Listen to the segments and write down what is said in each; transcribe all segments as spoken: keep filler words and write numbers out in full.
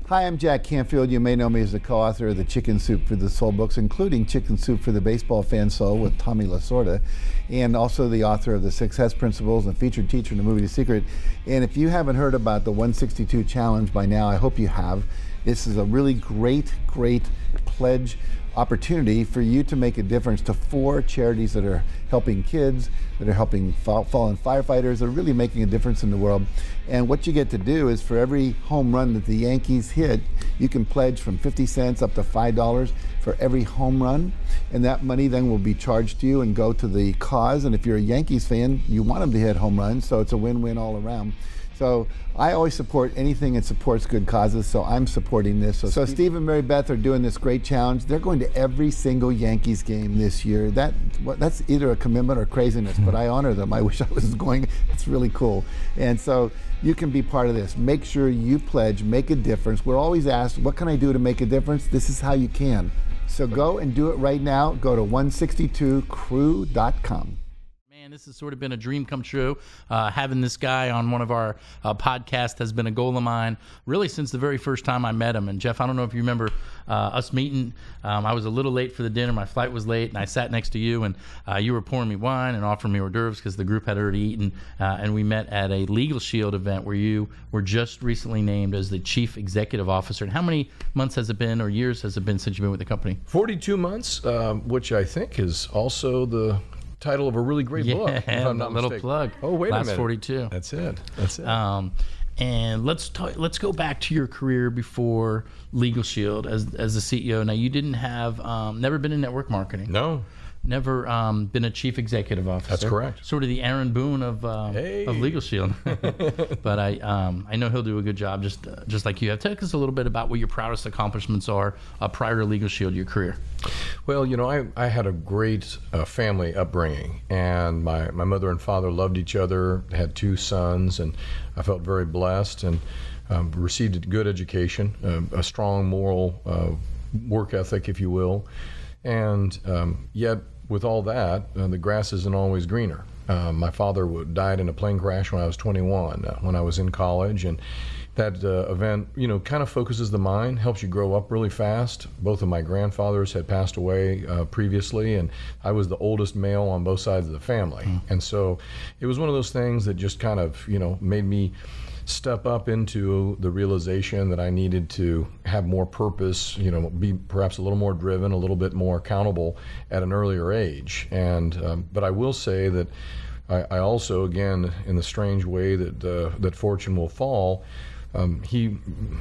Hi, I'm Jack Canfield. You may know me as the co-author of the Chicken Soup for the Soul books, including Chicken Soup for the Baseball Fan Soul with Tommy Lasorda, and also the author of the Success Principles and featured teacher in the movie The Secret. And if you haven't heard about the one sixty-two Challenge by now, I hope you have. This is a really great, great pledge opportunity for you to make a difference to four charities that are helping kids, that are helping fallen firefighters, that are really making a difference in the world. And what you get to do is for every home run that the Yankees hit, you can pledge from fifty cents up to five dollars for every home run. And that money then will be charged to you and go to the cause. And if you're a Yankees fan, you want them to hit home runs, so it's a win-win all around. So I always support anything that supports good causes, so I'm supporting this. So, so Steve and Marybeth are doing this great challenge. They're going to every single Yankees game this year. That That's either a commitment or craziness, but I honor them. I wish I was going. It's really cool. And so you can be part of this. Make sure you pledge, make a difference. We're always asked, what can I do to make a difference? This is how you can. So go and do it right now. Go to one sixty-two crew dot com. This has sort of been a dream come true. Uh, having this guy on one of our uh, podcasts has been a goal of mine really since the very first time I met him. And Jeff, I don't know if you remember uh, us meeting. Um, I was a little late for the dinner. My flight was late, and I sat next to you, and uh, you were pouring me wine and offering me hors d'oeuvres because the group had already eaten. Uh, and we met at a LegalShield event where you were just recently named as the Chief Executive Officer. And how many months has it been, or years has it been since you've been with the company? forty-two months, um, which I think is also the title of a really great yeah, book. If I'm not a little mistaken. plug. Oh, wait Last a minute. forty-two. That's it. That's it. Um, and let's talk, let's go back to your career before LegalShield as as the C E O. Now, you didn't have um, never been in network marketing. No. Never um, been a chief executive officer. That's correct. Sort of the Aaron Boone of um, hey. of LegalShield. But I um, I know he'll do a good job, just uh, just like you have. Tell us a little bit about what your proudest accomplishments are uh, prior to LegalShield, your career. Well, you know, I, I had a great uh, family upbringing, and my, my mother and father loved each other, had two sons, and I felt very blessed and um, received a good education, uh, a strong moral uh, work ethic, if you will. And um, yet, with all that, uh, the grass isn't always greener. Uh, my father died in a plane crash when I was twenty-one, uh, when I was in college, and that uh, event, you know, kind of focuses the mind, helps you grow up really fast. Both of my grandfathers had passed away uh, previously, and I was the oldest male on both sides of the family. Mm. And so it was one of those things that just kind of, you know, made me step up into the realization that I needed to have more purpose, you know, be perhaps a little more driven, a little bit more accountable at an earlier age. And um, but I will say that I, I also, again, in the strange way that uh, that fortune will fall, um, he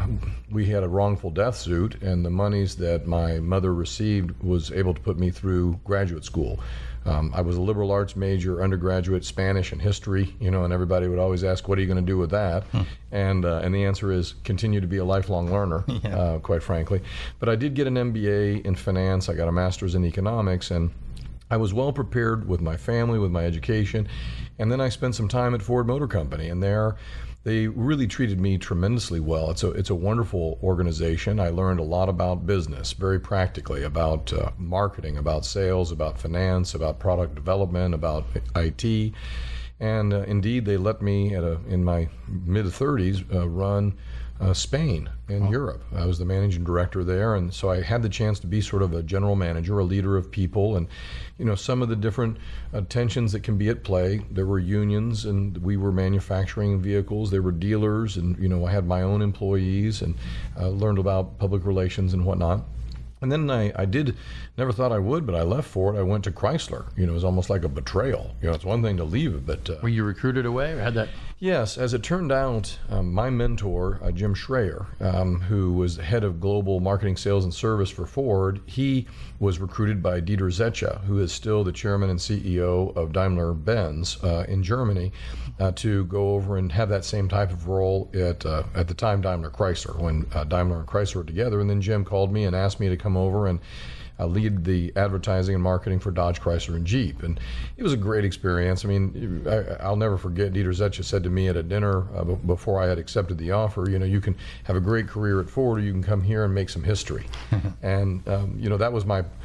we had a wrongful death suit, and the monies that my mother received was able to put me through graduate school. Um, I was a liberal arts major, undergraduate, Spanish and history, you know, and everybody would always ask, what are you going to do with that? Hmm. And uh, and the answer is continue to be a lifelong learner, yeah. uh, quite frankly. But I did get an M B A in finance. I got a master's in economics, and I was well prepared with my family, with my education. And then I spent some time at Ford Motor Company, and there they really treated me tremendously well. It's a, it's a wonderful organization. I learned a lot about business, very practically, about uh, marketing, about sales, about finance, about product development, about I T. And uh, indeed, they let me, at a, in my mid thirties, uh, run uh, Spain in oh. Europe. I was the managing director there, and so I had the chance to be sort of a general manager, a leader of people, and you know, some of the different uh, tensions that can be at play. There were unions, and we were manufacturing vehicles. There were dealers, and you know, I had my own employees, and uh, learned about public relations and whatnot. And then I, I did, never thought I would, but I left Ford. I went to Chrysler. You know, it was almost like a betrayal. You know, it's one thing to leave it, but... Uh, were you recruited away, or had that... Yes, as it turned out, um, my mentor, uh, Jim Schreier, um, who was the head of global marketing, sales, and service for Ford, he was recruited by Dieter Zetsche, who is still the chairman and C E O of Daimler-Benz uh, in Germany, uh, to go over and have that same type of role at, uh, at the time, Daimler-Chrysler, when uh, Daimler and Chrysler were together. And then Jim called me and asked me to come over and Uh, lead the advertising and marketing for Dodge, Chrysler, and Jeep. And it was a great experience. I mean, I, I'll never forget, Dieter Zetsche said to me at a dinner uh, b- before I had accepted the offer, you know, you can have a great career at Ford, or you can come here and make some history. And, um, you know, that was my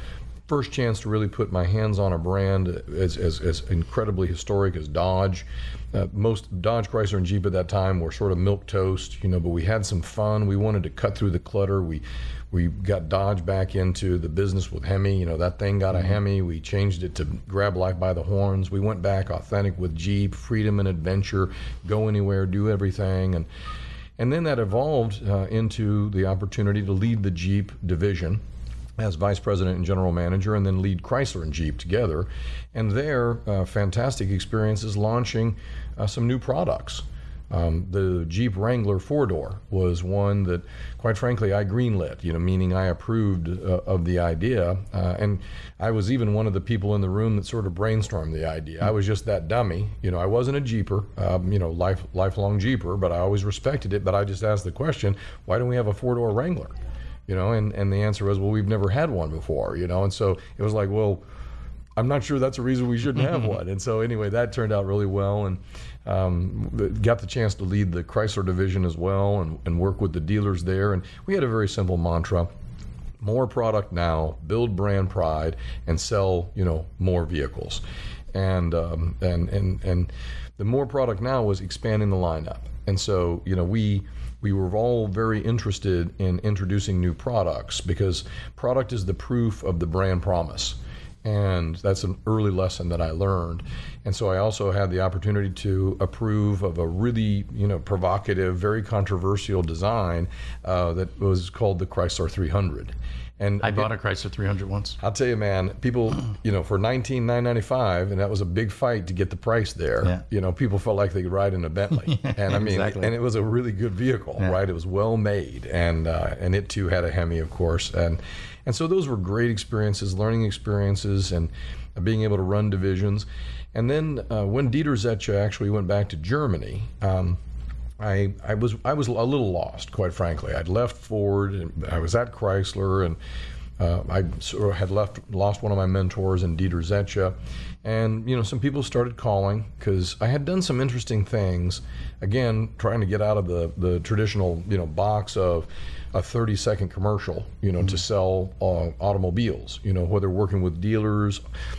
first chance to really put my hands on a brand as, as, as incredibly historic as Dodge. Uh, most Dodge, Chrysler, and Jeep at that time were sort of milquetoast, you know, but we had some fun. We wanted to cut through the clutter. We we got Dodge back into the business with Hemi. You know, that thing got a Hemi. We changed it to grab life by the horns. We went back authentic with Jeep, freedom and adventure, go anywhere, do everything. And and then that evolved uh, into the opportunity to lead the Jeep division as vice president and general manager, and then lead Chrysler and Jeep together. And there, uh, fantastic experiences launching uh, some new products. Um, the Jeep Wrangler four-door was one that, quite frankly, I greenlit, you know, meaning I approved uh, of the idea. Uh, and I was even one of the people in the room that sort of brainstormed the idea. I was just that dummy. You know, I wasn't a Jeeper, um, you know, life, lifelong Jeeper, but I always respected it. But I just asked the question, why don't we have a four-door Wrangler? You know, and, and the answer was, well, we've never had one before, you know. And so it was like, well, I'm not sure that's a reason we shouldn't have one. And so anyway, that turned out really well, and um, got the chance to lead the Chrysler division as well, and, and work with the dealers there. And we had a very simple mantra: more product now, build brand pride, and sell, you know, more vehicles. And um, and and and the more product now was expanding the lineup. And so, you know, we we were all very interested in introducing new products, because product is the proof of the brand promise. And that's an early lesson that I learned. And so I also had the opportunity to approve of a really, you know, provocative, very controversial design uh, that was called the Chrysler three hundred. And I again, bought a Chrysler three hundred once. I'll tell you, man, people, you know, for nineteen thousand nine hundred ninety-five, and that was a big fight to get the price there. Yeah. You know, people felt like they could ride in a Bentley. And I mean, exactly. and it was a really good vehicle, Yeah. right? It was well made, and uh, and it too had a Hemi, of course. And and so those were great experiences, learning experiences, and being able to run divisions. And then uh, when Dieter Zetsche actually went back to Germany, um, I, I was I was a little lost, quite frankly. I'd left Ford, and I was at Chrysler, and uh, I sort of had left lost one of my mentors in Dieter Zetsche, and you know, some people started calling because I had done some interesting things. Again, trying to get out of the the traditional, you know, box of a thirty second commercial, you know, mm-hmm. to sell uh, automobiles. You know, whether working with dealers.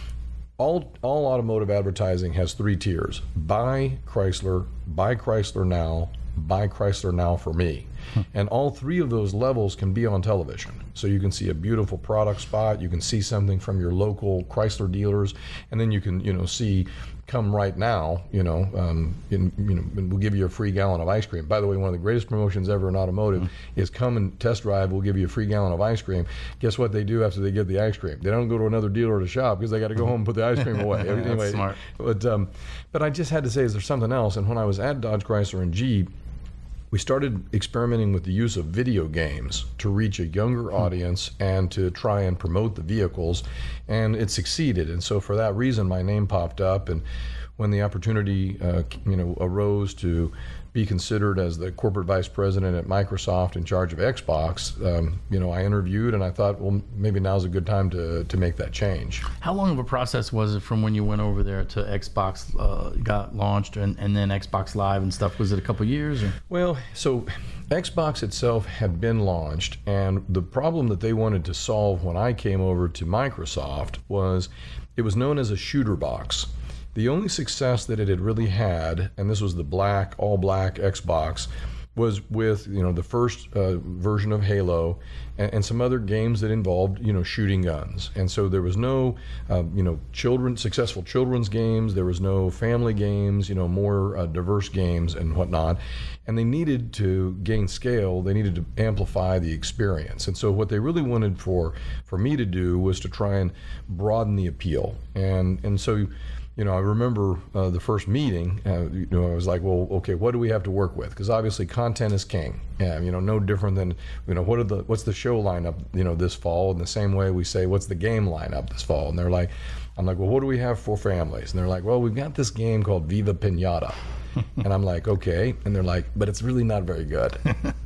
All, all automotive advertising has three tiers: buy Chrysler, buy Chrysler now, buy Chrysler now for me. Hmm. And all three of those levels can be on television. So you can see a beautiful product spot, you can see something from your local Chrysler dealers, and then you can, you know, see come right now, you know, um, in, you know, we'll give you a free gallon of ice cream. By the way, one of the greatest promotions ever in automotive mm-hmm. is come and test drive, we'll give you a free gallon of ice cream. Guess what they do after they get the ice cream? They don't go to another dealer to shop because they got to go home and put the ice cream away. That's anyway, smart. But, um, but I just had to say, is there something else? And when I was at Dodge, Chrysler, and Jeep, we started experimenting with the use of video games to reach a younger audience and to try and promote the vehicles, and it succeeded. And so for that reason, my name popped up, and when the opportunity uh, you know, arose to be considered as the corporate vice president at Microsoft in charge of Xbox, um, you know, I interviewed, and I thought, well, maybe now's a good time to, to make that change. How long of a process was it from when you went over there to Xbox uh, got launched, and, and then Xbox Live and stuff? Was it a couple years? Or? Well, so Xbox itself had been launched, and the problem that they wanted to solve when I came over to Microsoft was it was known as a shooter box. The only success that it had really had, and this was the black, all black Xbox, was with, you know, the first uh, version of Halo and, and some other games that involved, you know, shooting guns. And so there was no, uh, you know, children, successful children's games. There was no family games, you know, more uh, diverse games and whatnot. And they needed to gain scale. They needed to amplify the experience. And so what they really wanted for for me to do was to try and broaden the appeal. And and so. You know, I remember uh, the first meeting, uh, you know, I was like, well, okay, what do we have to work with? Because obviously content is king. Yeah, you know, no different than, you know, what are the, what's the show lineup, you know, this fall? In the same way we say, what's the game lineup this fall? And they're like, I'm like, well, what do we have for families? And they're like, well, we've got this game called Viva Pinata. And I'm like, okay. And they're like, but it's really not very good.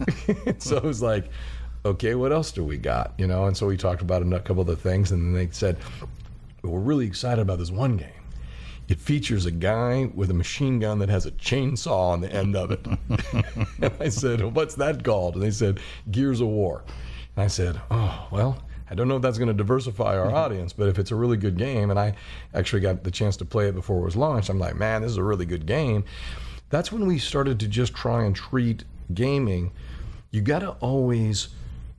So it was like, okay, what else do we got? You know, and so we talked about a couple of the things, and then they said, well, we're really excited about this one game. It features a guy with a machine gun that has a chainsaw on the end of it. And I said, well, what's that called? And they said, Gears of War. And I said, oh, well, I don't know if that's going to diversify our audience, but if it's a really good game, and I actually got the chance to play it before it was launched, I'm like, man, this is a really good game. That's when we started to just try and treat gaming. You got to always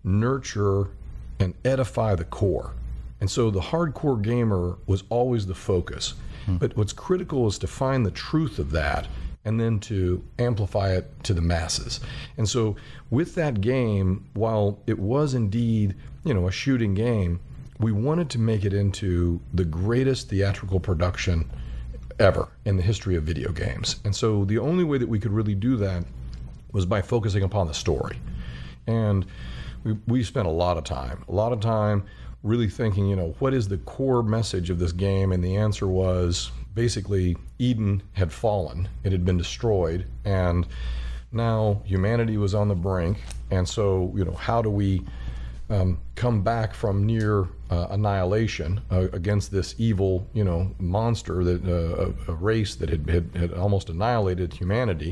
nurture and edify the core. And so the hardcore gamer was always the focus. Hmm. But what's critical is to find the truth of that and then to amplify it to the masses. And so with that game, while it was indeed, you know, a shooting game, we wanted to make it into the greatest theatrical production ever in the history of video games. And so the only way that we could really do that was by focusing upon the story. And we, we spent a lot of time, a lot of time really thinking, you know, what is the core message of this game? And the answer was basically Eden had fallen, it had been destroyed, and now humanity was on the brink. And so, you know, how do we um, come back from near uh, annihilation uh, against this evil, you know, monster, that uh, a, a race that had, had, had almost annihilated humanity?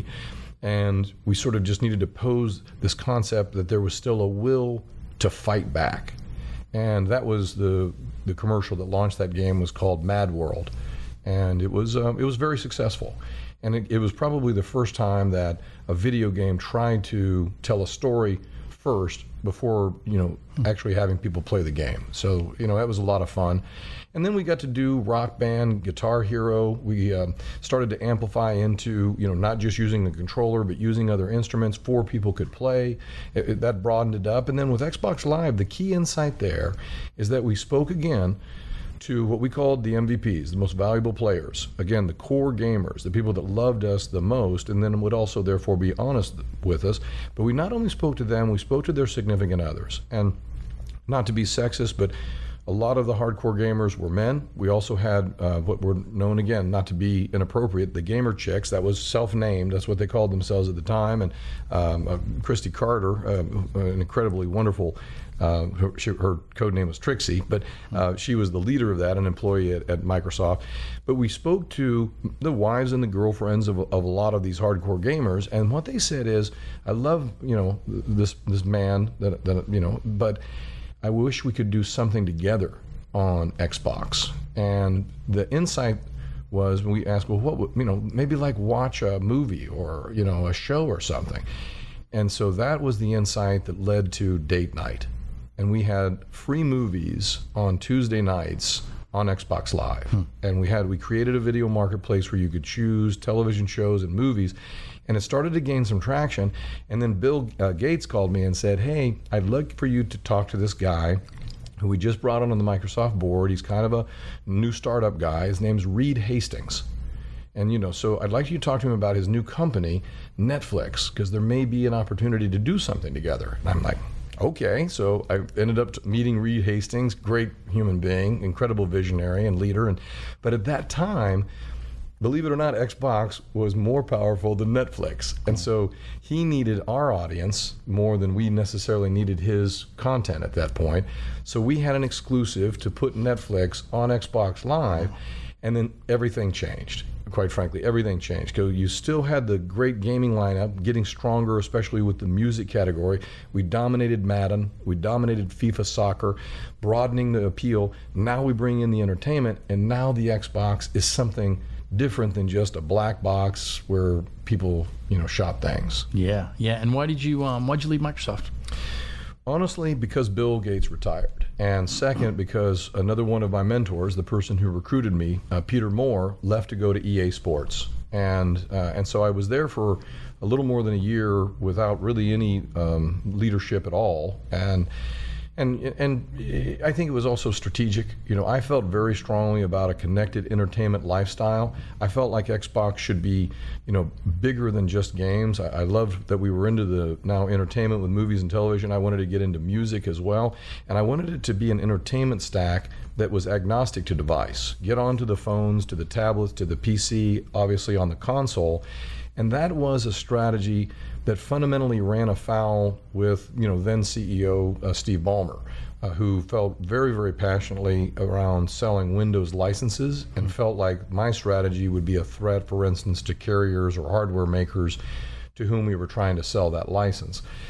And we sort of just needed to pose this concept that there was still a will to fight back. And that was the the commercial that launched that game, was called Mad World. And it was um, it was very successful. And it, it was probably the first time that a video game tried to tell a story first before, you know, actually having people play the game. So, you know, that was a lot of fun. And then we got to do Rock Band, Guitar Hero. We uh, started to amplify into, you know, not just using the controller, but using other instruments. Four people could play. It, it, that broadened it up. And then with Xbox Live, the key insight there is that we spoke again to what we called the M V Ps, the most valuable players. Again, the core gamers, the people that loved us the most, and then would also therefore be honest with us. But we not only spoke to them, we spoke to their significant others. And not to be sexist, but a lot of the hardcore gamers were men. We also had uh, what were known, again, not to be inappropriate, the gamer chicks. That was self-named. That's what they called themselves at the time. And um, uh, Christy Carter, uh, an incredibly wonderful, uh, her, she, her code name was Trixie, but uh, she was the leader of that, an employee at, at Microsoft. But we spoke to the wives and the girlfriends of, of a lot of these hardcore gamers, and what they said is, I love, you know, this this man, that, that you know, but I wish we could do something together on Xbox. And the insight was, when we asked, well, what would, you know, maybe like watch a movie or, you know, a show or something. And so that was the insight that led to Date Night. And we had free movies on Tuesday nights on Xbox Live. Hmm. And we had, we created a video marketplace where you could choose television shows and movies. And it started to gain some traction. And then Bill uh, Gates called me and said, hey, I'd like for you to talk to this guy who we just brought on on the Microsoft board. He's kind of a new startup guy. His name's Reed Hastings. And, you know, so I'd like you to talk to him about his new company, Netflix, because there may be an opportunity to do something together. And I'm like, okay. So I ended up meeting Reed Hastings, great human being, incredible visionary and leader. And but at that time, believe it or not, Xbox was more powerful than Netflix. And so he needed our audience more than we necessarily needed his content at that point. So we had an exclusive to put Netflix on Xbox Live, and then everything changed. Quite frankly, everything changed. Because you still had the great gaming lineup, getting stronger, especially with the music category. We dominated Madden, we dominated FIFA soccer, broadening the appeal. Now we bring in the entertainment, and now the Xbox is something different than just a black box where people, you know, shop things. Yeah, yeah. And why did you um, why'd you leave Microsoft? Honestly, because Bill Gates retired. And second, because another one of my mentors, the person who recruited me, uh, Peter Moore, left to go to E A Sports. And uh, and so I was there for a little more than a year without really any um, leadership at all. And And and I think it was also strategic. You know, I felt very strongly about a connected entertainment lifestyle. I felt like Xbox should be, you know, bigger than just games. I, I loved that we were into the now entertainment with movies and television. I wanted to get into music as well. And I wanted it to be an entertainment stack that was agnostic to device. Get onto the phones, to the tablets, to the P C, obviously on the console. And that was a strategy that fundamentally ran afoul with, you know, then C E O uh, Steve Ballmer, uh, who felt very, very passionately around selling Windows licenses and felt like my strategy would be a threat, for instance, to carriers or hardware makers to whom we were trying to sell that license.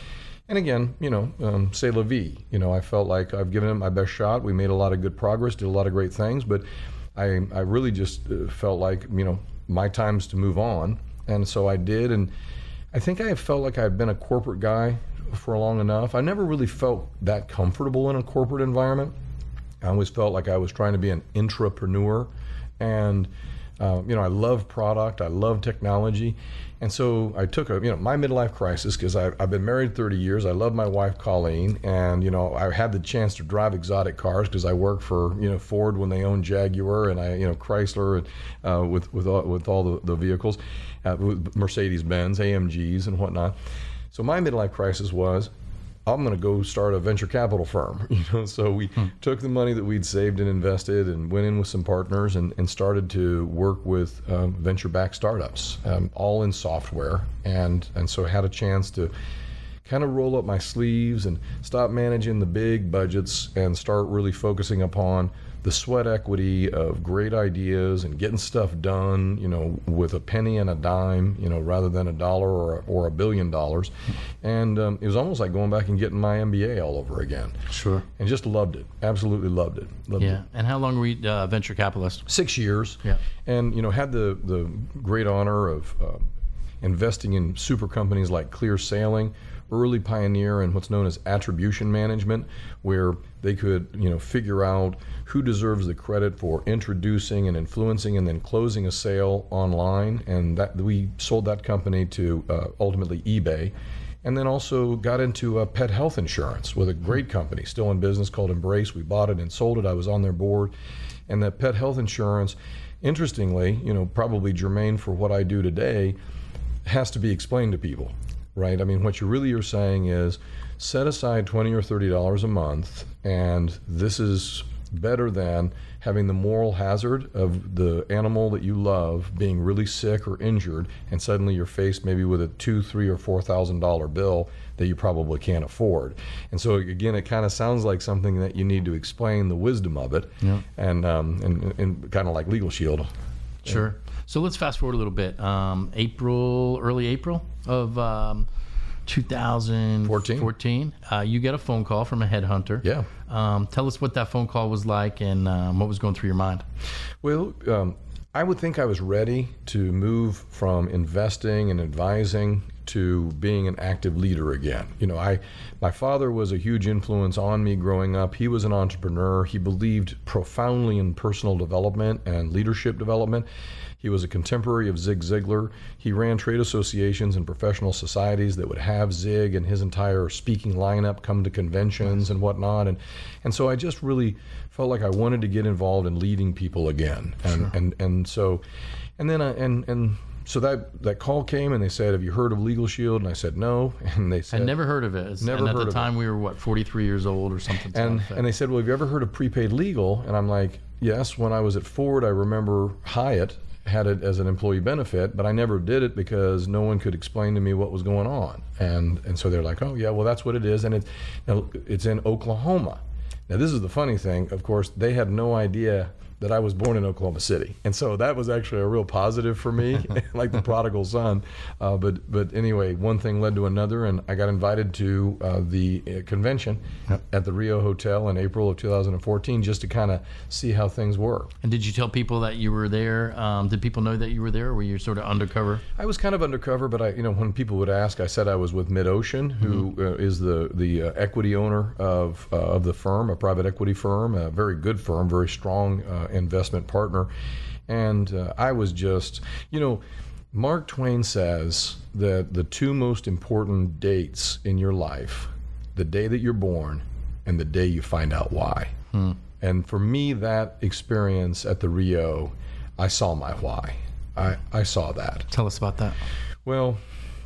And again, you know, um, c'est la vie. You know, I felt like I've given it my best shot. We made a lot of good progress, did a lot of great things, but I, I really just uh, felt like, you know, my time's to move on. And so I did. And I think I felt like I've been a corporate guy for long enough. I never really felt that comfortable in a corporate environment. I always felt like I was trying to be an intrapreneur. And, uh, you know, I love product, I love technology. And so I took a, you know, my midlife crisis, because I've been married thirty years. I love my wife, Colleen. And, you know, I had the chance to drive exotic cars because I worked for, you know, Ford when they owned Jaguar, and I, you know, Chrysler, and uh, with, with, all, with all the, the vehicles, uh, with Mercedes-Benz, A M Gs and whatnot. So my midlife crisis was, I'm going to go start a venture capital firm. You know, so we hmm. took the money that we'd saved and invested and went in with some partners and, and started to work with um, venture-backed startups, um, all in software. And, and so I had a chance to kind of roll up my sleeves and stop managing the big budgets and start really focusing upon the sweat equity of great ideas and getting stuff done, you know, with a penny and a dime, you know, rather than a dollar or, or a billion dollars. And um, it was almost like going back and getting my M B A all over again. Sure. And just loved it. Absolutely loved it. Loved yeah. it. And how long were you uh, venture capitalist? Six years. Yeah. And, you know, had the, the great honor of uh, investing in super companies like Clear Sailing, early pioneer in what's known as attribution management, where they could, you know, figure out who deserves the credit for introducing and influencing and then closing a sale online. And that we sold that company to uh, ultimately eBay. And then also got into uh, pet health insurance with a great company still in business called Embrace. We bought it and sold it. I was on their board. And that pet health insurance, interestingly, you know, probably germane for what I do today, has to be explained to people. Right? I mean, what you really are saying is set aside twenty or thirty dollars a month, and this is better than having the moral hazard of the animal that you love being really sick or injured, and suddenly you're faced maybe with a two, three, or four thousand dollar bill that you probably can't afford. And so again, it kind of sounds like something that you need to explain the wisdom of it, yeah. and um, and, and kind of like LegalShield. Sure. So let's fast forward a little bit. Um, April, early April of um, two thousand fourteen, uh, you get a phone call from a headhunter. Yeah. Um, tell us what that phone call was like and um, what was going through your mind. Well, um, I would think I was ready to move from investing and advising to being an active leader again. You know, I, my father was a huge influence on me growing up. He was an entrepreneur. He believed profoundly in personal development and leadership development. He was a contemporary of Zig Ziglar. He ran trade associations and professional societies that would have Zig and his entire speaking lineup come to conventions and whatnot. And and so I just really felt like I wanted to get involved in leading people again. And sure. and, and so and then I, and and so that, that call came and they said, "Have you heard of LegalShield?" And I said, "No." And they said, I never heard of it. It's, never and at heard the of time it. we were what, forty-three years old or something. And and they said, "Well, have you ever heard of prepaid legal?" And I'm like, "Yes, when I was at Ford, I remember Hyatt had it as an employee benefit, but I never did it because no one could explain to me what was going on." And and so they're like, "Oh yeah, well that's what it is." And it's it's in Oklahoma. Now this is the funny thing. Of course, they had no idea that I was born in Oklahoma City, and so that was actually a real positive for me, like the prodigal son. Uh, but but anyway, one thing led to another, and I got invited to uh, the uh, convention yep. at the Rio Hotel in April of two thousand fourteen, just to kind of see how things were. And did you tell people that you were there? Um, did people know that you were there, or were you sort of undercover? I was kind of undercover, but I, you know, when people would ask, I said I was with MidOcean, who mm-hmm. uh, is the the uh, equity owner of uh, of the firm, a private equity firm, a very good firm, very strong. Uh, investment partner. And uh, I was just, you know, Mark Twain says that the two most important dates in your life, the day that you're born and the day you find out why. Hmm. And for me, that experience at the Rio, I saw my why. I, I saw that. Tell us about that. Well,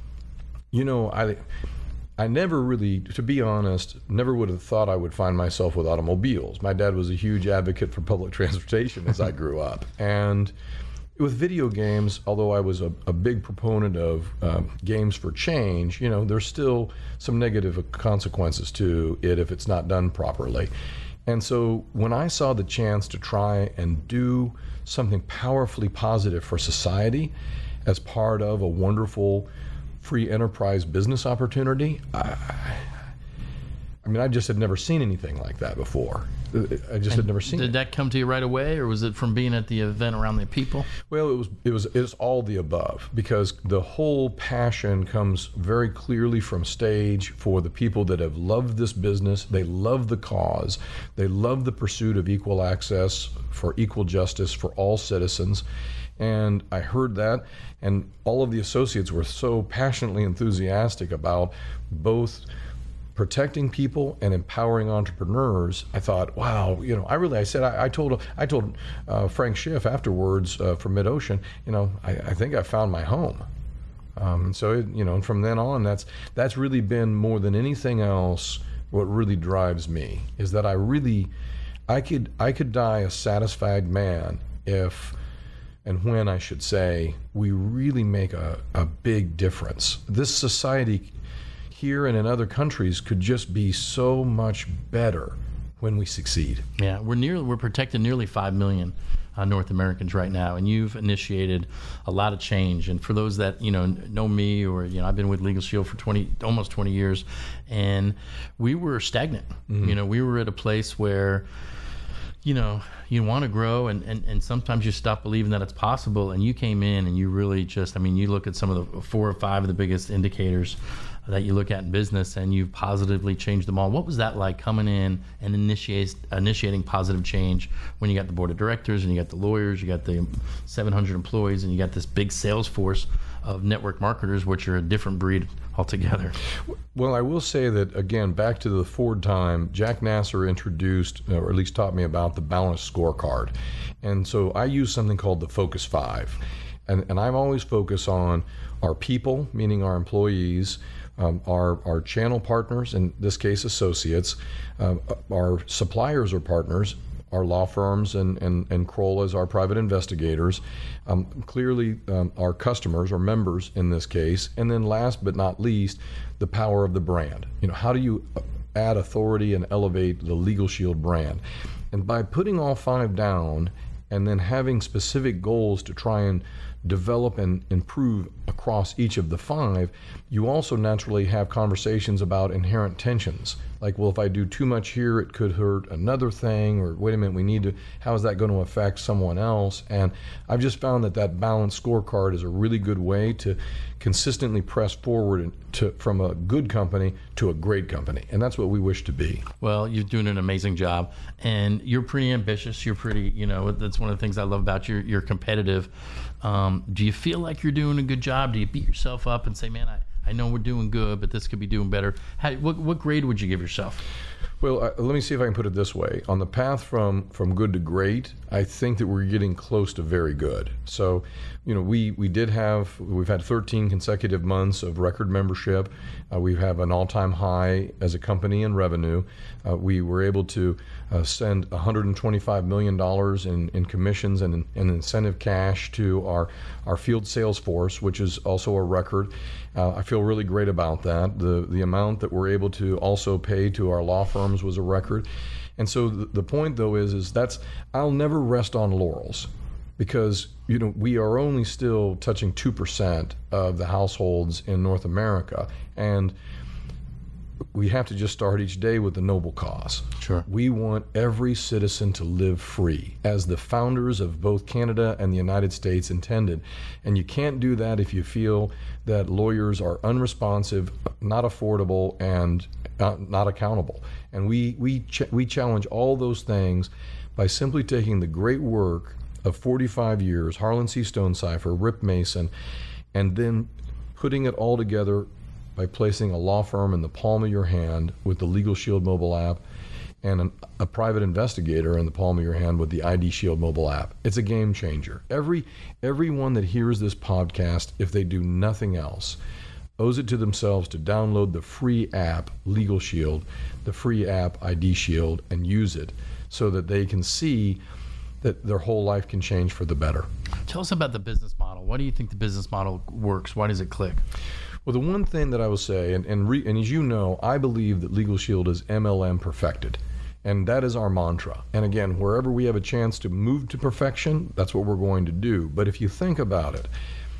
you know, I I never really, to be honest, never would have thought I would find myself with automobiles. My dad was a huge advocate for public transportation as I grew up. And with video games, although I was a, a big proponent of um, games for change, you know, there's still some negative consequences to it if it's not done properly. And so when I saw the chance to try and do something powerfully positive for society as part of a wonderful free enterprise business opportunity, I, I mean, I just had never seen anything like that before. I just and had never seen did it. Did that come to you right away, or was it from being at the event around the people? Well, it was it was it's all the above, because the whole passion comes very clearly from stage for the people that have loved this business. They love the cause. They love the pursuit of equal access for equal justice for all citizens. And I heard that, and all of the associates were so passionately enthusiastic about both protecting people and empowering entrepreneurs. I thought, wow, you know, I really, I said, I, I told, I told uh, Frank Schiff afterwards uh, from Mid-Ocean, you know, I, I think I found my home. Um, and so, it, you know, and from then on, that's that's really been more than anything else. What really drives me is that I really, I could, I could die a satisfied man if, and when I should say, we really make a, a big difference. This society here and in other countries could just be so much better when we succeed. Yeah, we're nearly we're protecting nearly five million uh, North Americans right now, and you've initiated a lot of change. And for those that you know know me, or you know, I've been with LegalShield for twenty, almost twenty years, and we were stagnant. Mm-hmm. You know, we were at a place where, you know, you want to grow, and, and, and sometimes you stop believing that it's possible. And you came in and you really just, I mean, you look at some of the four or five of the biggest indicators that you look at in business, and you've positively changed them all. What was that like, coming in and initiate, initiating positive change when you got the board of directors and you got the lawyers, you got the seven hundred employees, and you got this big sales force of network marketers, which are a different breed altogether? Well, I will say that, again, back to the Ford time, Jack Nasser introduced, or at least taught me about, the balanced scorecard. And so I use something called the Focus Five. And, and I'm always focused on our people, meaning our employees, Um, our, our channel partners, in this case associates, uh, our suppliers or partners, our law firms, and, and, and Kroll as our private investigators, um, clearly um, our customers or members in this case, and then last but not least, the power of the brand. You know, how do you add authority and elevate the LegalShield brand? And by putting all five down and then having specific goals to try and develop and improve across each of the five, you also naturally have conversations about inherent tensions. Like, well, if I do too much here, it could hurt another thing, or wait a minute, we need to, how is that going to affect someone else? And I've just found that that balanced scorecard is a really good way to consistently press forward to, from a good company to a great company. And that's what we wish to be. Well, you're doing an amazing job, and you're pretty ambitious. You're pretty, you know, that's one of the things I love about you. You're, you're competitive. Um, do you feel like you're doing a good job? Do you beat yourself up and say, man, I, I know we're doing good, but this could be doing better? How, what, what grade would you give yourself? Well, uh, let me see if I can put it this way. On the path from, from good to great, I think that we're getting close to very good. So, you know, we, we did have, we've had thirteen consecutive months of record membership. Uh, we have an all-time high as a company in revenue. Uh, we were able to uh, send one hundred twenty-five million dollars in, in commissions and, and incentive cash to our, our field sales force, which is also a record. Uh, I feel really great about that. The, the amount that we're able to also pay to our law firms was a record. And so the, the point, though, is, is that's, I'll never rest on laurels, because, you know, we are only still touching two percent of the households in North America. And we have to just start each day with the noble cause. Sure. We want every citizen to live free, as the founders of both Canada and the United States intended. And you can't do that if you feel that lawyers are unresponsive, not affordable, and uh, not accountable. And we we ch- we challenge all those things by simply taking the great work of forty-five years, Harlan C. Stonecipher, Rip Mason, and then putting it all together by placing a law firm in the palm of your hand with the LegalShield mobile app, and an, a private investigator in the palm of your hand with the I D Shield mobile app. It's a game changer. Every everyone that hears this podcast, if they do nothing else, owes it to themselves to download the free app LegalShield, the free app I D Shield, and use it so that they can see that their whole life can change for the better. Tell us about the business model. Why do you think the business model works? Why does it click? Well, the one thing that I will say, and and, re, and as you know, I believe that LegalShield is M L M perfected. And that is our mantra. And again, wherever we have a chance to move to perfection, that's what we're going to do. But if you think about it,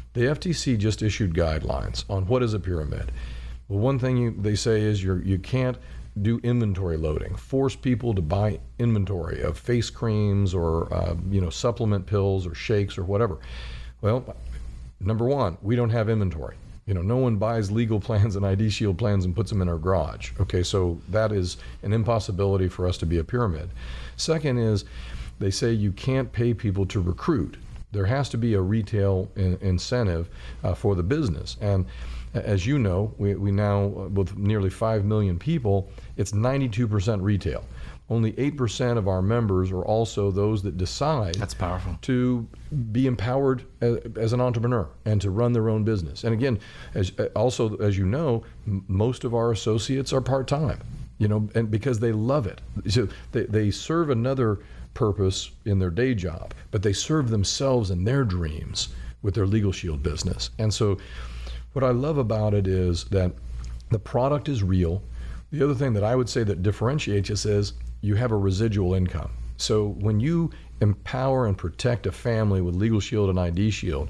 The F T C just issued guidelines on what is a pyramid. Well, one thing you, they say is you're, you can't do inventory loading, force people to buy inventory of face creams or uh, you know, supplement pills or shakes or whatever. Well, number one, we don't have inventory. You know, no one buys legal plans and I D Shield plans and puts them in our garage. Okay, so that is an impossibility for us to be a pyramid. Second is, they say you can't pay people to recruit. There has to be a retail in, incentive uh, for the business. And as you know, we, we now, with nearly five million people, it's ninety-two percent retail. Only eight percent of our members are also those that decide That's powerful. to be empowered as, as an entrepreneur and to run their own business. And again, as, also, as you know, m- most of our associates are part-time, you know, and because they love it. So they, they serve another purpose in their day job, but they serve themselves and their dreams with their LegalShield business. And so what I love about it is that the product is real. The other thing that I would say that differentiates us is you have a residual income. So when you empower and protect a family with LegalShield and I D Shield,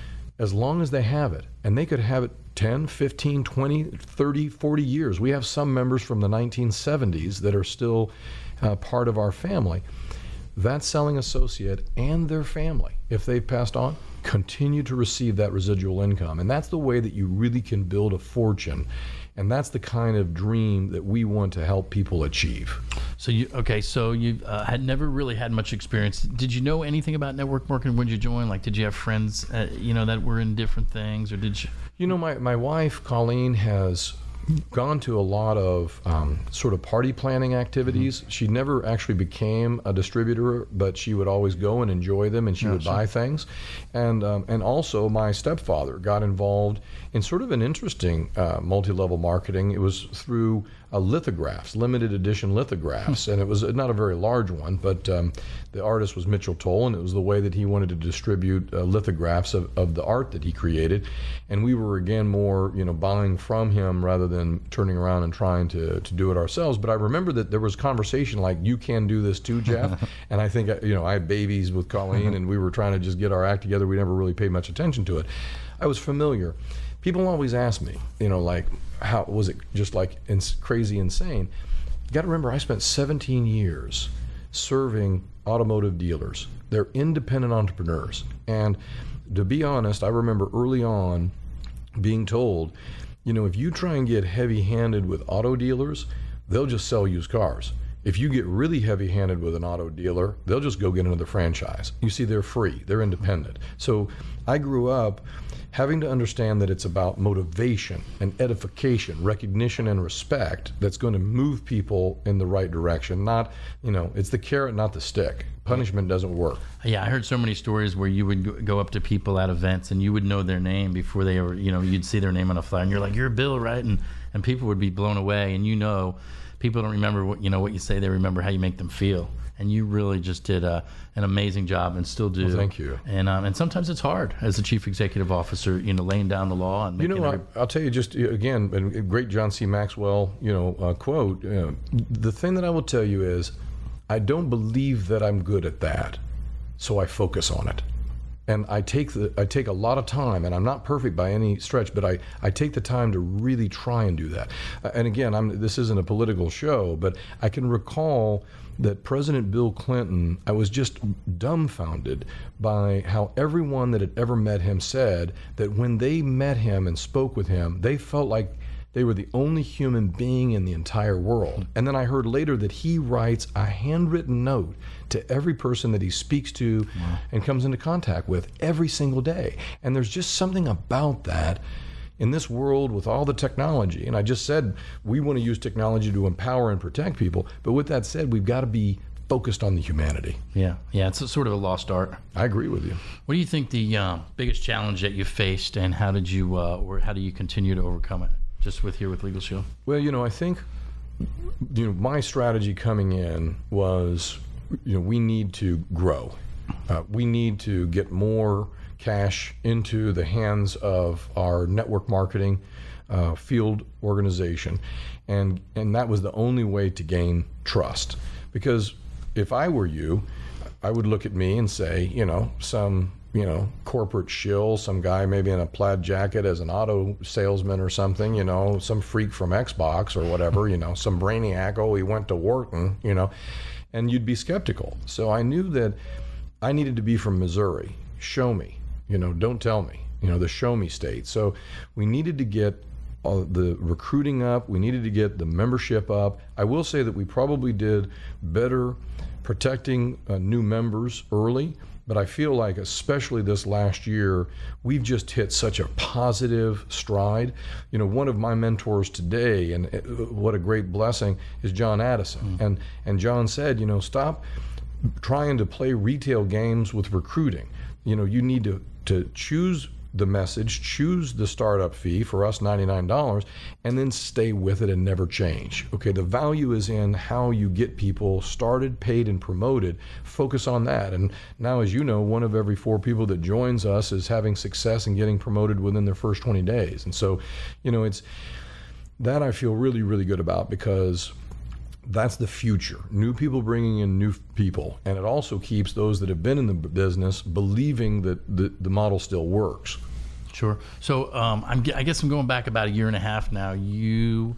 as long as they have it, and they could have it ten, fifteen, twenty, thirty, forty years. We have some members from the nineteen seventies that are still uh, part of our family. That selling associate and their family, if they've passed on, continue to receive that residual income. And that's the way that you really can build a fortune. And that's the kind of dream that we want to help people achieve. So you okay? So you uh, had never really had much experience. Did you know anything about network marketing when you joined? Like, did you have friends, uh, you know, that were in different things, or did you? You know, my my wife Colleen has gone to a lot of um, sort of party planning activities. Mm-hmm. She never actually became a distributor, but she would always go and enjoy them, and she yeah, would sure. buy things. And um, and also my stepfather got involved in sort of an interesting uh, multi-level marketing. It was through uh, lithographs, limited edition lithographs, and it was not a very large one, but um, the artist was Mitchell Toll, and it was the way that he wanted to distribute uh, lithographs of, of the art that he created. And we were, again, more, you know, buying from him rather than turning around and trying to, to do it ourselves. But I remember that there was conversation like, you can do this too, Jeff. And I think, you know, I had babies with Colleen, and we were trying to just get our act together. We never really paid much attention to it. I was familiar. People always ask me, you know, like, how was it just like ins- crazy insane? You got to remember, I spent seventeen years serving automotive dealers. They're independent entrepreneurs. And to be honest, I remember early on being told, you know, if you try and get heavy-handed with auto dealers, they'll just sell used cars. If you get really heavy-handed with an auto dealer, they'll just go get another franchise. You see, they're free, they're independent. So I grew up having to understand that it's about motivation and edification, recognition and respect that's going to move people in the right direction. Not, you know, it's the carrot, not the stick. Punishment doesn't work. Yeah, I heard so many stories where you would go up to people at events and you would know their name before they ever, you know, you'd see their name on a flyer and you're like, you're Bill, right? And and people would be blown away, and you know, people don't remember what, you know, what you say, they remember how you make them feel. And you really just did a, an amazing job, and still do. Well, thank you. And um, and sometimes it's hard as a chief executive officer, you know, laying down the law and you making know, every... I, I'll tell you just again, a great John C. Maxwell, you know, uh, quote. You know, the thing that I will tell you is, I don't believe that I'm good at that, so I focus on it. And I take the I take a lot of time, and I'm not perfect by any stretch, but I, I take the time to really try and do that. Uh, and again, I'm, this isn't a political show, but I can recall that President Bill Clinton, I was just dumbfounded by how everyone that had ever met him said that when they met him and spoke with him, they felt like they were the only human being in the entire world. And then I heard later that he writes a handwritten note to every person that he speaks to wow. and comes into contact with every single day. And there's just something about that in this world with all the technology. And I just said we want to use technology to empower and protect people. But with that said, we've got to be focused on the humanity. Yeah, yeah, it's a sort of a lost art. I agree with you. What do you think the uh, biggest challenge that you faced, and how did you, uh, or how do you continue to overcome it? Just with here with LegalShield? Well, you know, I think, you know, my strategy coming in was, you know, we need to grow. Uh, we need to get more cash into the hands of our network marketing uh, field organization. And, and that was the only way to gain trust. Because if I were you, I would look at me and say, you know, some you know, corporate shill, some guy maybe in a plaid jacket as an auto salesman or something, you know, some freak from Xbox or whatever, you know, some brainiac, oh, he went to Wharton, you know, and you'd be skeptical. So I knew that I needed to be from Missouri. Show me, you know, don't tell me, you know, the show me state. So we needed to get uh, the recruiting up. We needed to get the membership up. I will say that we probably did better protecting uh, new members early. But I feel like, especially this last year, we've just hit such a positive stride. You know, one of my mentors today, and what a great blessing, is John Addison. Mm. And and John said, you know, stop trying to play retail games with recruiting. You know, you need to, to choose the message, choose the startup fee, for us ninety-nine dollars, and then stay with it and never change. Okay, the value is in how you get people started, paid, and promoted. Focus on that. And now, as you know, one of every four people that joins us is having success and getting promoted within their first twenty days. And so, you know, it's that I feel really, really good about, because that's the future. New people bringing in new people. And it also keeps those that have been in the business believing that the, the model still works. Sure. So um, I'm, I guess I'm going back about a year and a half now. You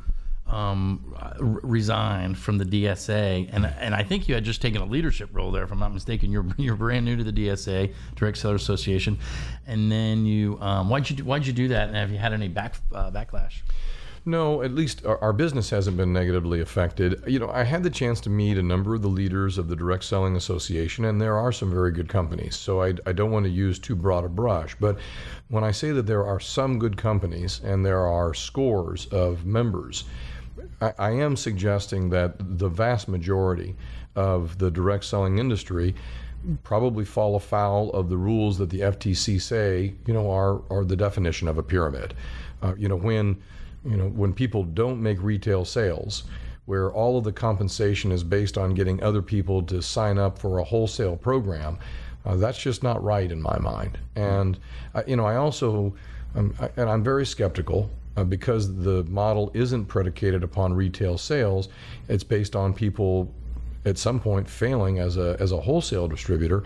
um, r- resigned from the D S A, and and I think you had just taken a leadership role there, if I'm not mistaken. You're you're brand new to the D S A, Direct Seller Association, and then you um, why'd you do, why'd you do that? And have you had any back uh, backlash? No, at least our, our business hasn't been negatively affected. You know, I had the chance to meet a number of the leaders of the Direct Selling Association, and there are some very good companies. So I, I don't want to use too broad a brush. But when I say that there are some good companies and there are scores of members, I, I am suggesting that the vast majority of the direct selling industry probably fall afoul of the rules that the F T C say, you know, are, are the definition of a pyramid. Uh, you know, when You know, when people don't make retail sales, where all of the compensation is based on getting other people to sign up for a wholesale program, uh, that's just not right in my mind. And, uh, you know, I also, um, I, and I'm very skeptical uh, because the model isn't predicated upon retail sales. It's based on people at some point failing as a, as a wholesale distributor.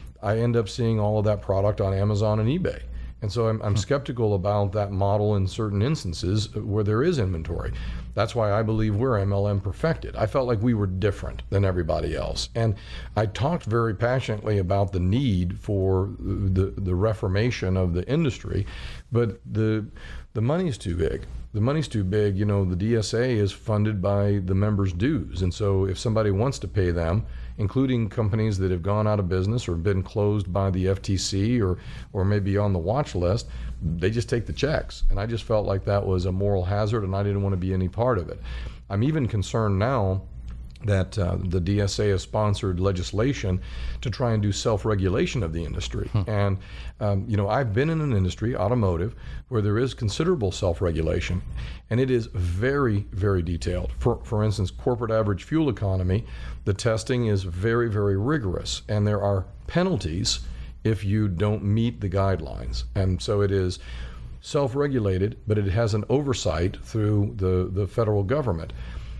I end up seeing all of that product on Amazon and eBay. And so I'm, I'm skeptical about that model in certain instances where there is inventory. That's why I believe we're M L M perfected. I felt like we were different than everybody else. And I talked very passionately about the need for the, the reformation of the industry, but the the money's too big. The money's too big. You know, the D S A is funded by the members' dues. And so if somebody wants to pay them, including companies that have gone out of business or been closed by the F T C or or maybe on the watch list, they just take the checks. And I just felt like that was a moral hazard, and I didn't want to be any part of it. I'm even concerned now that uh, the D S A has sponsored legislation to try and do self-regulation of the industry. Hmm. And, um, you know, I've been in an industry, automotive, where there is considerable self-regulation, and it is very, very detailed. For, for instance, corporate average fuel economy, the testing is very, very rigorous, and there are penalties if you don't meet the guidelines. And so it is self-regulated, but it has an oversight through the, the federal government.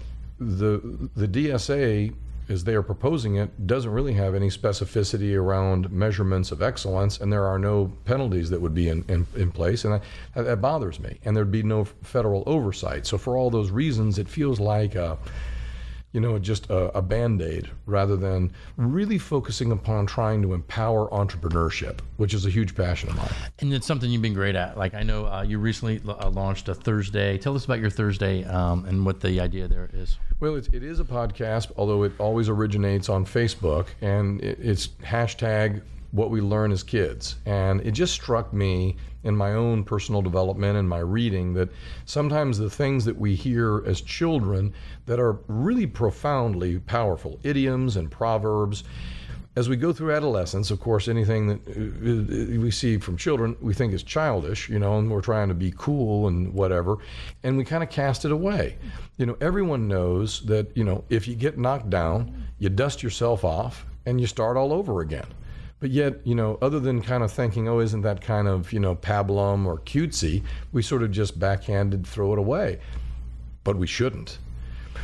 The the D S A, as they are proposing it, doesn't really have any specificity around measurements of excellence, and there are no penalties that would be in, in, in place, and that, that bothers me. And there'd be no federal oversight. So for all those reasons, it feels like a, you know, just a, a Band-Aid rather than really focusing upon trying to empower entrepreneurship, which is a huge passion of mine. And it's something you've been great at. Like I know uh, you recently uh, launched a Thursday. Tell us about your Thursday um, and what the idea there is. Well, it, it is a podcast, although it always originates on Facebook, and it, it's hashtag what we learn as kids. And it just struck me in my own personal development and my reading that sometimes the things that we hear as children that are really profoundly powerful, idioms and proverbs, as we go through adolescence, of course, anything that we see from children we think is childish, you know, and we're trying to be cool and whatever, and we kind of cast it away. You know, everyone knows that, you know, if you get knocked down, you dust yourself off and you start all over again. But yet, you know, other than kind of thinking, oh, isn't that kind of, you know, pablum or cutesy, we sort of just backhanded throw it away. But we shouldn't.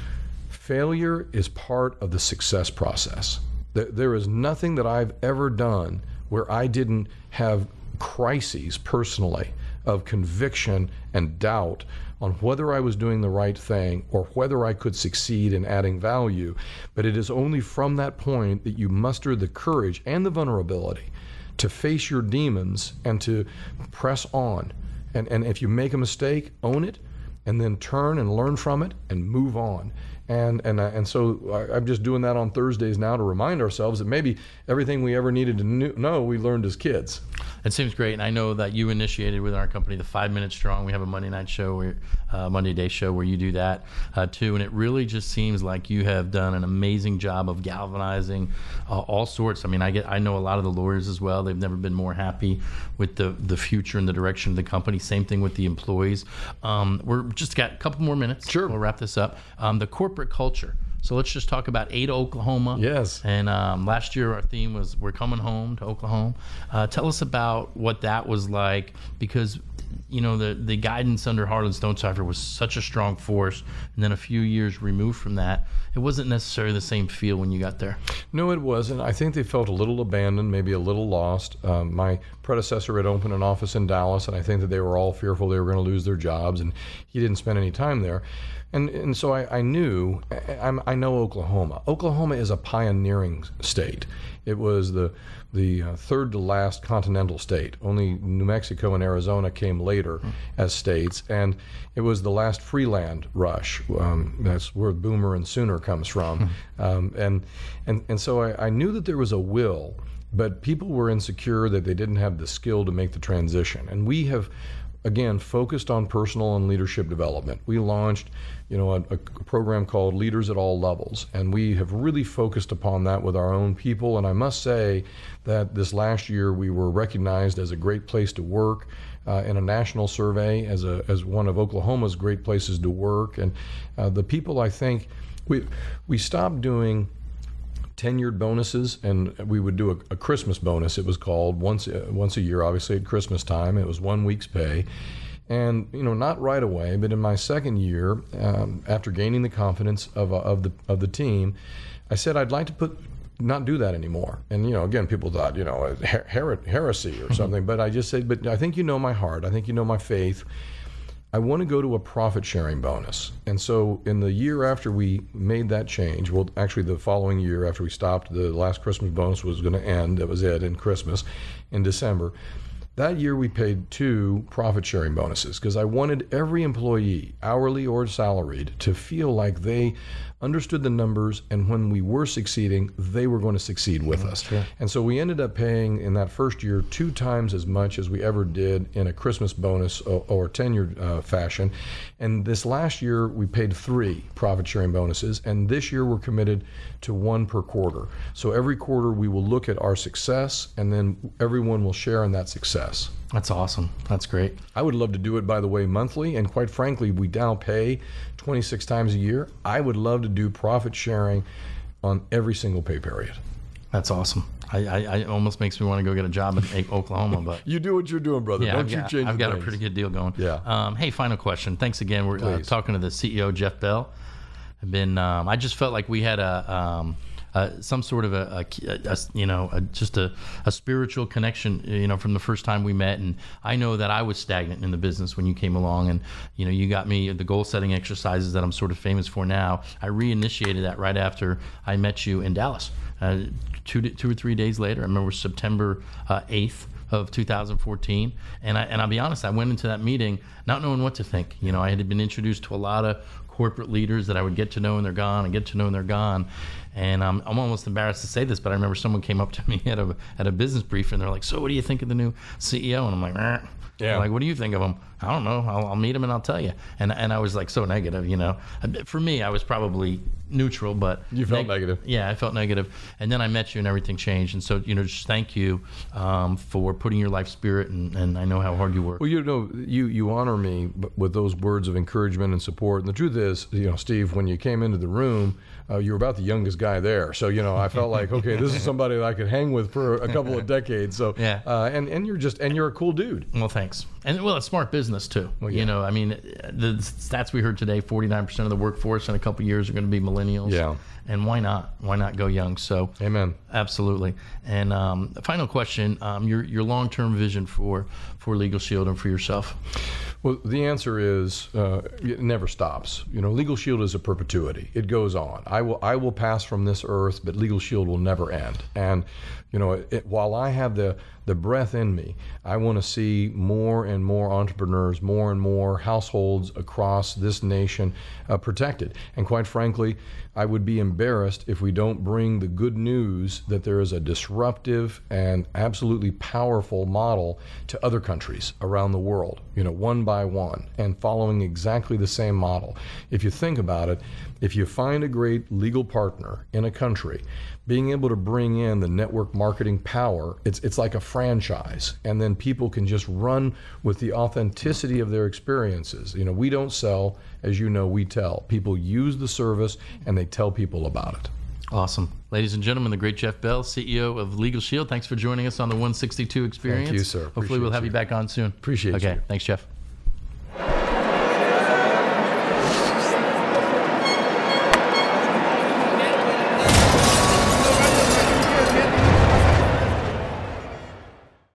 Failure is part of the success process. There is nothing that I've ever done where I didn't have crises personally of conviction and doubt on whether I was doing the right thing or whether I could succeed in adding value. But it is only from that point that you muster the courage and the vulnerability to face your demons and to press on. And, and if you make a mistake, own it, and then turn and learn from it and move on. And and uh, and so I, I'm just doing that on Thursdays now to remind ourselves that maybe everything we ever needed to knew, know, we learned as kids. It seems great, and I know that you initiated within our company the Five Minutes Strong. We have a Monday night show, where, uh, Monday day show, where you do that uh, too, and it really just seems like you have done an amazing job of galvanizing uh, all sorts. I mean, I get, I know a lot of the lawyers as well. They've never been more happy with the the future and the direction of the company. Same thing with the employees. Um, we're just got a couple more minutes. Sure, we'll wrap this up. Um, the corporate culture. So let's just talk about Ada, Oklahoma. Yes. And um, last year our theme was "We're coming home to Oklahoma." Uh, tell us about what that was like, because you know the the guidance under Harlan Stonecipher was such a strong force, and then a few years removed from that, it wasn't necessarily the same feel when you got there. No, it wasn't. I think they felt a little abandoned, maybe a little lost. Um, my predecessor had opened an office in Dallas, and I think that they were all fearful they were going to lose their jobs, and he didn't spend any time there. And and so I, I knew, I, I know Oklahoma. Oklahoma is a pioneering state. It was the the uh, third to last continental state. Only New Mexico and Arizona came later mm. as states, and it was the last free land rush. Um, that's where Boomer and Sooner comes from. Mm. Um, and and and so I, I knew that there was a will, but people were insecure that they didn't have the skill to make the transition. And we have, again, focused on personal and leadership development. We launched, you know, a, a program called Leaders at All Levels, and we have really focused upon that with our own people. And I must say that this last year we were recognized as a great place to work uh, in a national survey as a as one of Oklahoma's great places to work. And uh, the people, I think, we we stopped doing tenured bonuses, and we would do a, a Christmas bonus, it was called, once uh, once a year, obviously at Christmas time. It was one week's pay. And, you know, not right away, but in my second year, um, after gaining the confidence of, uh, of the of the team, I said I'd like to put not do that anymore. And, you know, again, people thought, you know, her- her- heresy or something, but I just said, but I think you know my heart, I think you know my faith. I want to go to a profit-sharing bonus. And so in the year after we made that change, well, actually the following year after we stopped, the last Christmas bonus was going to end. That was it, in Christmas, in December. That year we paid two profit-sharing bonuses because I wanted every employee, hourly or salaried, to feel like they understood the numbers, and when we were succeeding, they were going to succeed with oh, us. True. And so we ended up paying in that first year two times as much as we ever did in a Christmas bonus or, or tenured uh, fashion. And this last year we paid three profit-sharing bonuses, and this year we're committed to one per quarter. So every quarter we will look at our success, and then everyone will share in that success. That's awesome. That's great. I would love to do it, by the way, monthly, and quite frankly, we now pay twenty-six times a year. I would love to do profit sharing on every single pay period. That's awesome. I, I, I almost makes me want to go get a job in Oklahoma, but you do what you're doing, brother. yeah, Don't I've you got, change I've the got things. a pretty good deal going. Yeah. Um, hey, final question. Thanks again. We're uh, talking to the C E O, Jeff Bell. I've been. Um, I just felt like we had a. Um, Uh, some sort of a, a, a you know, a, just a, a spiritual connection, you know, from the first time we met. And I know that I was stagnant in the business when you came along, and, you know, you got me the goal setting exercises that I'm sort of famous for now. I reinitiated that right after I met you in Dallas. Uh, two, two or three days later, I remember September uh, eighth of two thousand fourteen, and I and I'll be honest, I went into that meeting not knowing what to think. You know, I had been introduced to a lot of corporate leaders that I would get to know and they're gone, and get to know and they're gone. And um, I'm almost embarrassed to say this, but I remember someone came up to me at a at a business briefing, and they're like, "So, what do you think of the new C E O?" And I'm like, "Nah." Yeah. They're like, "What do you think of him?" I don't know. I'll, I'll meet him and I'll tell you. And and I was like so negative, you know. For me, I was probably neutral, but you felt neg- negative. Yeah, I felt negative. And then I met you, and everything changed. And so, you know, just thank you um, for putting your life spirit, and, and I know how hard you work. Well, you know, you you honor me with those words of encouragement and support. And the truth is, you know, Steve, when you came into the room, uh, you were about the youngest guy there. So, you know, I felt like, okay, this is somebody that I could hang with for a couple of decades. So, yeah. Uh, and and you're just and you're a cool dude. Well, thanks. And well, it's smart business too. Well, yeah. You know, I mean, the stats we heard today: forty-nine percent of the workforce in a couple of years are going to be millennials. millennials. Yeah. And why not? Why not go young? So, amen. Absolutely. And um, the final question: um, your your long term vision for for LegalShield and for yourself. Well, the answer is uh, it never stops. You know, LegalShield is a perpetuity. It goes on. I will I will pass from this earth, but LegalShield will never end. And you know, it, it, while I have the the breath in me, I want to see more and more entrepreneurs, more and more households across this nation uh, protected. And quite frankly, I would be embarrassed if we don't bring the good news that there is a disruptive and absolutely powerful model to other countries around the world, you know, one by one, and following exactly the same model. If you think about it, if you find a great legal partner in a country, being able to bring in the network marketing power, it's it's like a franchise, and then people can just run with the authenticity of their experiences. You know, we don't sell, as you know, we tell. People use the service and they tell people about it. Awesome. Ladies and gentlemen, the great Jeff Bell, C E O of LegalShield. Thanks for joining us on the one sixty-two Experience. Thank you, sir. Hopefully Appreciate we'll have you. you back on soon. Appreciate okay. you. Thanks, Jeff.